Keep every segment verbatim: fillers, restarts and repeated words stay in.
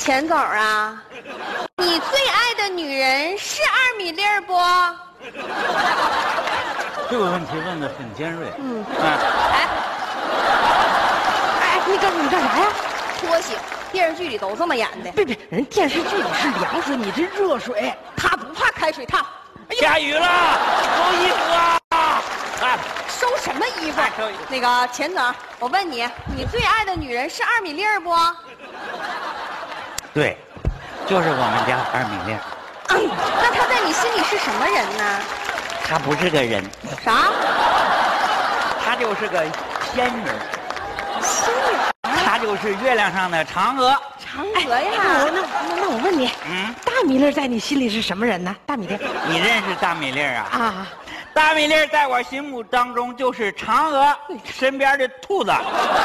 钱总啊，你最爱的女人是二米粒儿不？ 这个问题问得很尖锐。 嗯， 哎， 哎， 哎，你干你干啥呀？ 搓洗，电视剧里都这么演的。 别别，人电视剧里是凉水，你这热水。 他不怕开水烫。 下雨了，收衣服啊！啊， 收什么衣服？ 哎收衣服那个钱总，我问你，你最爱的女人是二米粒儿不？ 对，就是我们家二米粒。 嗯，那她在你心里是什么人呢？ 她不是个人， 啥？ 她就是个仙女。 仙女？ 她就是月亮上的嫦娥。 嫦娥呀？ 那我那那那我问你， 嗯， 大米粒在你心里是什么人呢？大米粒你认识大米粒啊？ 啊， 大米粒在我心目当中就是嫦娥身边的兔子。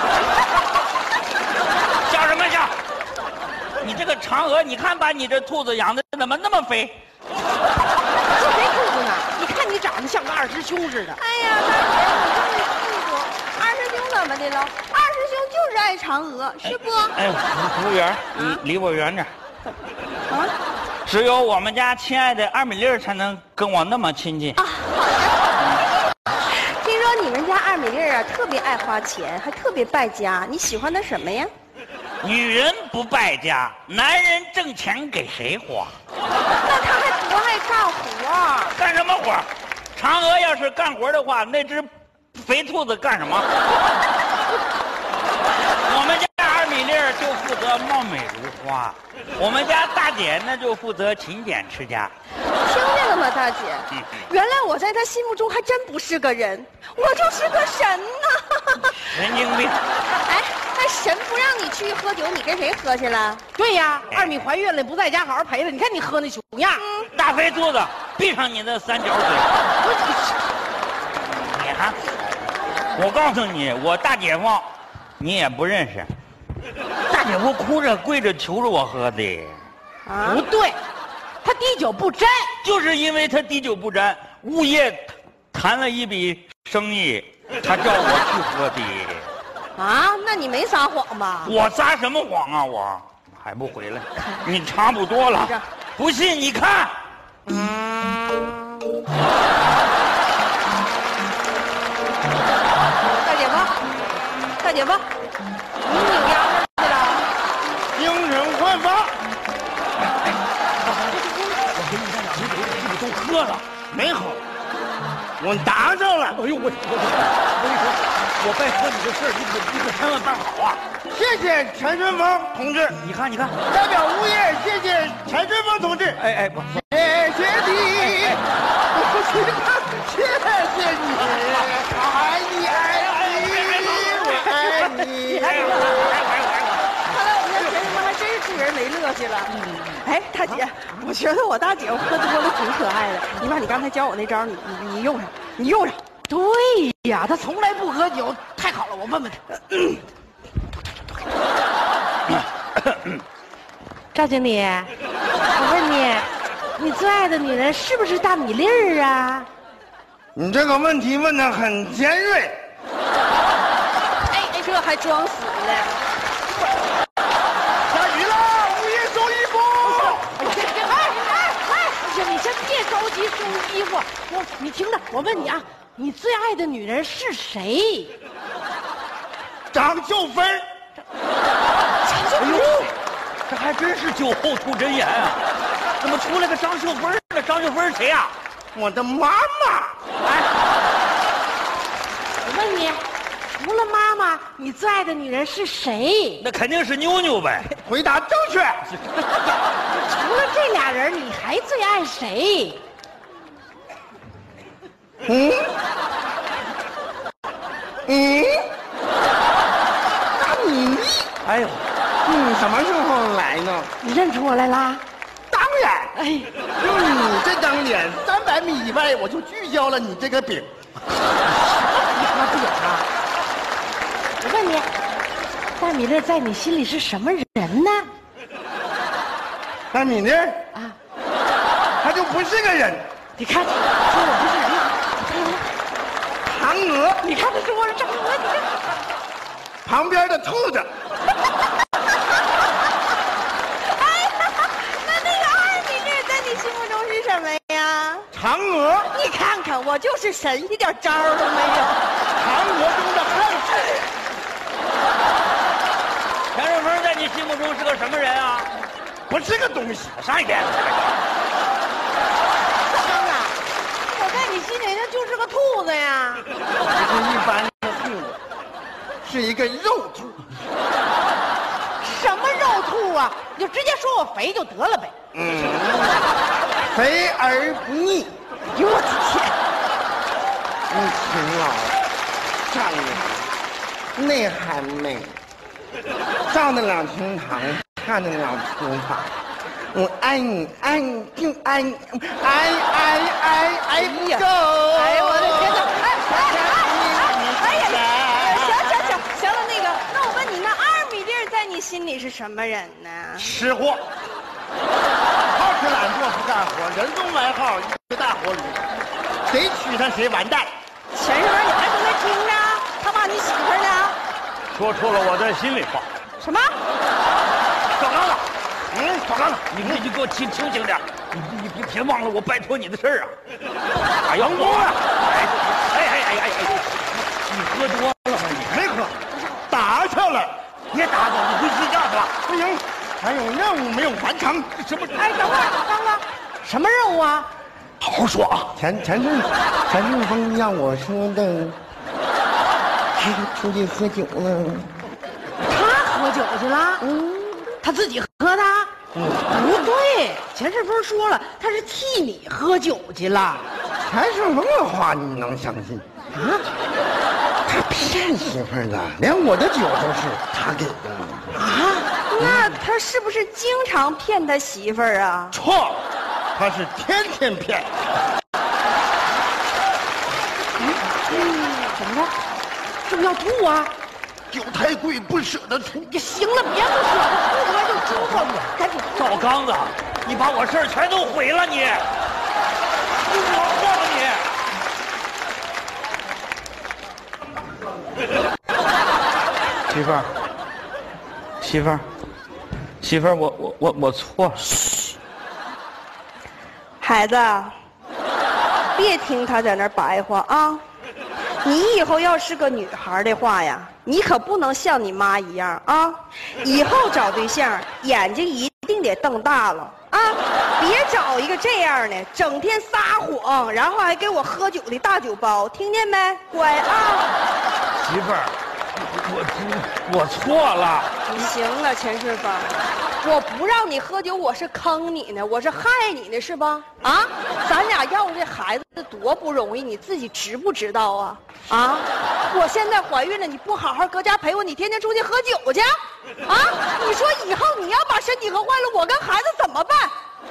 笑什么笑？你这个嫦娥，你看把你这兔子养的怎么那么肥？ 这谁兔子呢？你看你长得像个二师兄似的。 哎呀，大姐，你这么嫉妒，二师兄怎么的了？二师兄就是爱嫦娥，是不？ 哎，服务员，你离我远点。 啊？ 只有我们家亲爱的二米粒才能跟我那么亲近。 啊，好的。听说你们家二米粒啊，特别爱花钱，还特别败家，你喜欢他什么呀？ 女人不败家，男人挣钱给谁花？ 那他还多爱干活。 干什么活？嫦娥要是干活的话，那只肥兔子干什么？我们家二米粒就负责貌美如花，我们家大姐呢就负责勤俭持家。 听见了吗，大姐？ 嗯原来我在他心目中还真不是个人，我就是个神呐！ 神经病！ 哎，那神不让你去喝酒，你跟谁喝去了？ 对呀，二米怀孕了，不在家好好陪着。你看你喝那熊样。 大肥兔子，闭上你的三角嘴！你还，我告诉你，我大姐夫，你也不认识。大姐夫哭着跪着求着我喝的。 啊不对，他滴酒不沾。 就是因为他滴酒不沾，物业谈了一笔生意，他叫我去喝的。 啊，那你没撒谎吧？ 我撒什么谎啊？我还不回来？你差不多了。不信你看。 大姐夫，大姐夫，你拧丫头去了？ 精神焕发。 都喝了， 没喝，我拿上了。 哎呦我我我跟你说，我拜托你的事儿，你可你可千万办好啊！ 谢谢陈春风同志， 你看你看， 代表物业谢谢陈春风同志。 哎哎不， 谢谢你，我知道，谢谢你，爱你爱你，我爱你。 看来我们家陈师傅还真是助人为乐去了。哎，大姐，我觉得我大姐夫喝多了挺可爱的。你把你刚才教我那招，你你你用上，你用上。 对呀，他从来不喝酒，太好了，我问问他。赵经理，我问你，你最爱的女人是不是大米粒儿啊？ 你这个问题问得很尖锐。 哎哎，这还装死呢？ 下雨了，物业收衣服。 哎哎哎！行，你先别着急收衣服。我，你听着，我问你啊，你最爱的女人是谁？ 张秀芬。 哎呦，这还真是酒后吐真言啊！怎么出来个张秀芬呢？张秀芬谁呀？ 我的妈妈。 哎，我问你，除了妈妈，你最爱的女人是谁？ 那肯定是妞妞呗。 回答正确。 除了这俩人，你还最爱谁？ 嗯嗯，大米， 哎呦， 你什么时候来呢？ 你认出我来啦？ 当然， 哎， 就你这张脸，三百米以外我就聚焦了你这个饼。 你他不有啊？我问你，大米粒在你心里是什么人呢？ 大米粒儿啊， 他就不是个人。 你看，说我不是人了。 嫦娥， 你看他说我是嫦娥，你看旁边的兔子。 看，我就是神，一点招儿都没有。 韩国中的汉子。 田顺风在你心目中是个什么人啊？ 不是个东西。 上一边。 生啊，我在你心里那就是个兔子呀。 不是一般的兔子，是一个肉兔。 什么肉兔啊？你就直接说我肥就得了呗。 嗯，肥而不腻。 哟我的天！ 你勤劳、善良、内涵美，上得了厅堂，下得了厨房。我爱你，爱你就爱你，爱爱爱爱不够。 哎呦我的天哪！哎哎哎哎呀！行行行行了，那个，那我问你，那二米粒在你心里是什么人呢？ 吃货，好吃懒做不干活，人中外号一个大活驴，谁娶她谁完蛋。 钱顺风，你还都在听着？他骂你媳妇儿呢？ 说出了我的心里话。 什么？ 小刚子，嗯，小刚子，你你你给我清清醒点，你你别别忘了我拜托你的事儿啊！哎呀，我哎哎哎哎哎，你喝多了吗？你没喝，打下来。 别打我，你回睡觉去吧。 不行，还有任务没有完成。 什么？ 哎，等会儿，刚子，什么任务啊？ 好好说啊！ 钱钱顺钱顺风让我说的，出出去喝酒了。 他喝酒去了？嗯，他自己喝的？嗯，不对，钱顺风说了，他是替你喝酒去了。 钱顺风的话你能相信？ 啊？ 他骗媳妇儿的，连我的酒都是他给的。 啊？ 那他是不是经常骗他媳妇儿啊？ 错，他是天天骗。 怎么了？是不是要吐啊？ 酒太贵，不舍得出。 你行了，别不舍得吐出来就知道了，赶紧。 赵刚子，你把我事儿全都毁了，你！你惹祸了你！媳妇儿，媳妇儿，媳妇儿，我我我我错了。 孩子，别听他在那儿白话啊！你以后要是个女孩的话呀，你可不能像你妈一样啊！以后找对象，眼睛一定得瞪大了啊！别找一个这样的，整天撒谎，然后还给我喝酒的大酒包，听见没？乖啊！ 媳妇儿，我我错了。 行了，钱顺风，我不让你喝酒，我是坑你呢，我是害你呢，是吧？啊，咱俩要这孩子多不容易，你自己知不知道啊？啊，我现在怀孕了，你不好好搁家陪我，你天天出去喝酒去，啊？你说以后你要把身体喝坏了，我跟孩子怎么办？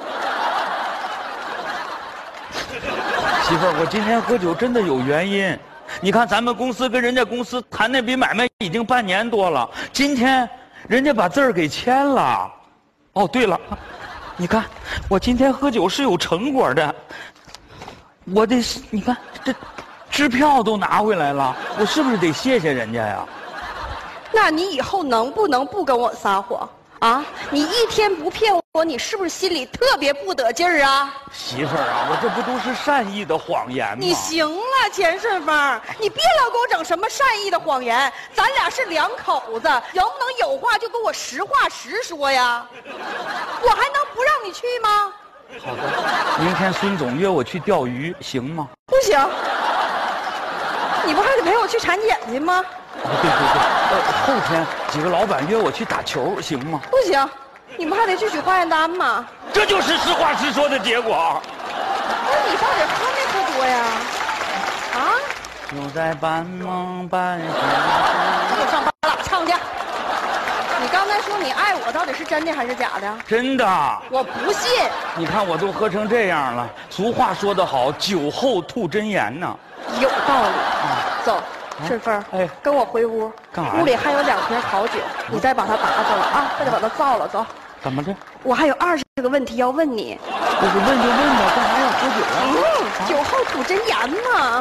媳妇儿，我今天喝酒真的有原因。你看，咱们公司跟人家公司谈那笔买卖已经半年多了，今天人家把字儿给签了。哦，对了，你看我今天喝酒是有成果的，我得你看这支票都拿回来了，我是不是得谢谢人家呀？ 那你以后能不能不跟我撒谎啊？你一天不骗我，你是不是心里特别不得劲儿啊？ 媳妇儿啊，我这不都是善意的谎言吗？ 你行了，钱顺风，你别老给我整什么善意的谎言，咱俩是两口子，能不能有话就跟我实话实说呀？我还能不让你去吗？ 好的，明天孙总约我去钓鱼，行吗？ 不行，你不还得陪我去产检去吗？ 哦，对对对，呃，后天几个老板约我去打球，行吗？ 不行，你不还得去取化验单吗？ 这就是实话实说的结果。 那你到底喝没喝多呀？啊？ 就在半梦半醒。 你给我上班了，唱去。你刚才说你爱我，到底是真的还是假的？ 真的。 我不信。 你看我都喝成这样了，俗话说得好，酒后吐真言呢。 有道理。啊、走。顺风，哎，跟我回屋， 干嘛？ 屋里还有两瓶好酒，你再把它打发了啊，再把它造了，走。 怎么的？ 我还有二十个问题要问你。 我就问就问吧，干嘛要喝酒啊？ 嗯，啊、酒后吐真言嘛。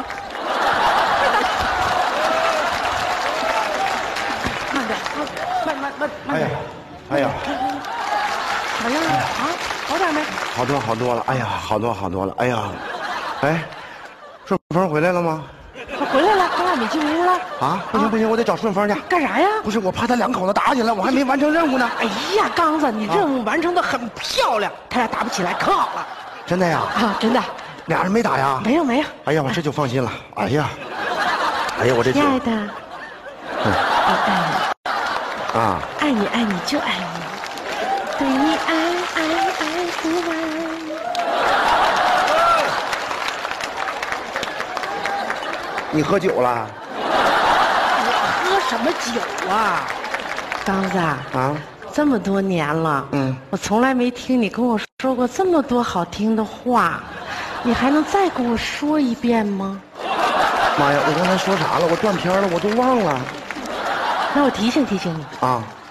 慢点，慢慢慢慢点。 哎呀， 咋样啊？好点没？ 好多好多了。哎呀，好多好多了。哎呀，哎， 顺丰回来了吗？ 他回来了，咱俩没进屋了。 啊，不行不行，我得找顺丰去。 干啥呀？ 不是，我怕他两口子打起来，我还没完成任务呢。 哎呀，刚子，你任务完成的很漂亮，他俩打不起来，可好了。 真的呀？ 啊，真的。 俩人没打呀？ 没有没有。 哎呀，我这就放心了。哎呀，哎呀，我这亲爱的， 嗯、 我爱你。 啊， 爱你爱你就爱你，对你爱爱爱不完。 你喝酒了？ 我喝什么酒啊？刚子啊， 这么多年了， 嗯， 我从来没听你跟我说过这么多好听的话，你还能再跟我说一遍吗？ 妈呀，我刚才说啥了？我断片了，我都忘了。 那我提醒提醒你啊，